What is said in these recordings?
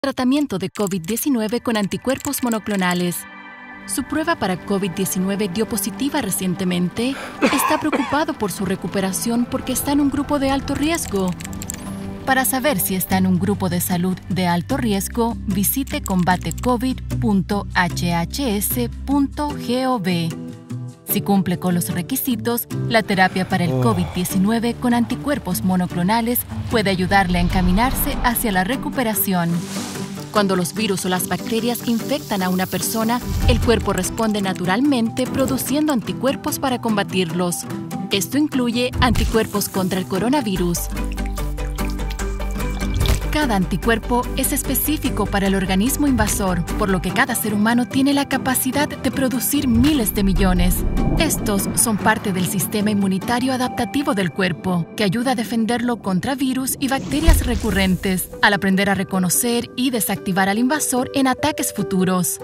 Tratamiento de COVID-19 con anticuerpos monoclonales. Su prueba para COVID-19 dio positiva recientemente. Está preocupado por su recuperación porque está en un grupo de alto riesgo. Para saber si está en un grupo de salud de alto riesgo, visite combatecovid.hhs.gov. Si cumple con los requisitos, la terapia para el COVID-19 con anticuerpos monoclonales puede ayudarle a encaminarse hacia la recuperación. Cuando los virus o las bacterias infectan a una persona, el cuerpo responde naturalmente produciendo anticuerpos para combatirlos. Esto incluye anticuerpos contra el coronavirus. Cada anticuerpo es específico para el organismo invasor, por lo que cada ser humano tiene la capacidad de producir miles de millones. Estos son parte del sistema inmunitario adaptativo del cuerpo, que ayuda a defenderlo contra virus y bacterias recurrentes, al aprender a reconocer y desactivar al invasor en ataques futuros.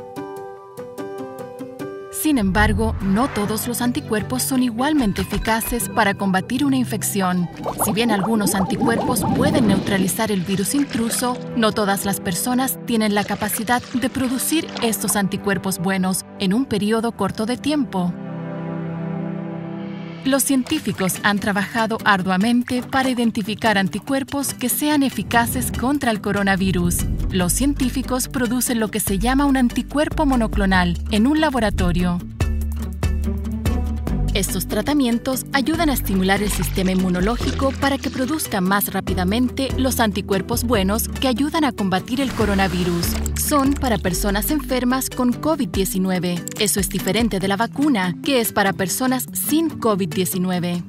Sin embargo, no todos los anticuerpos son igualmente eficaces para combatir una infección. Si bien algunos anticuerpos pueden neutralizar el virus intruso, no todas las personas tienen la capacidad de producir estos anticuerpos buenos en un periodo corto de tiempo. Los científicos han trabajado arduamente para identificar anticuerpos que sean eficaces contra el coronavirus. Los científicos producen lo que se llama un anticuerpo monoclonal en un laboratorio. Estos tratamientos ayudan a estimular el sistema inmunológico para que produzca más rápidamente los anticuerpos buenos que ayudan a combatir el coronavirus. Son para personas enfermas con COVID-19. Eso es diferente de la vacuna, que es para personas sin COVID-19.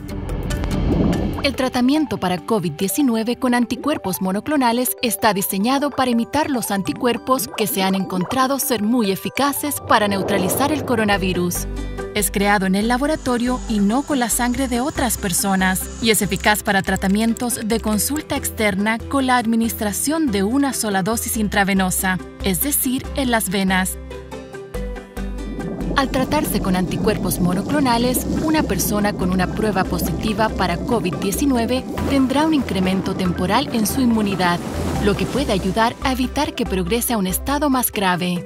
El tratamiento para COVID-19 con anticuerpos monoclonales está diseñado para imitar los anticuerpos que se han encontrado ser muy eficaces para neutralizar el coronavirus. Es creado en el laboratorio y no con la sangre de otras personas, y es eficaz para tratamientos de consulta externa con la administración de una sola dosis intravenosa, es decir, en las venas. Al tratarse con anticuerpos monoclonales, una persona con una prueba positiva para COVID-19 tendrá un incremento temporal en su inmunidad, lo que puede ayudar a evitar que progrese a un estado más grave.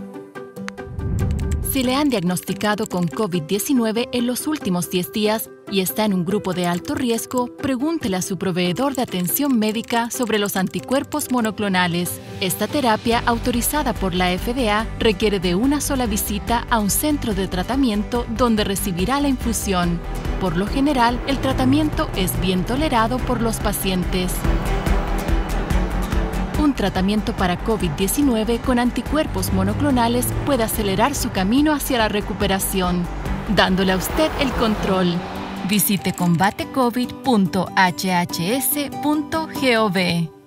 Si le han diagnosticado con COVID-19 en los últimos 10 días y está en un grupo de alto riesgo, pregúntele a su proveedor de atención médica sobre los anticuerpos monoclonales. Esta terapia, autorizada por la FDA, requiere de una sola visita a un centro de tratamiento donde recibirá la infusión. Por lo general, el tratamiento es bien tolerado por los pacientes. Un tratamiento para COVID-19 con anticuerpos monoclonales puede acelerar su camino hacia la recuperación, dándole a usted el control. Visite combatecovid.hhs.gov.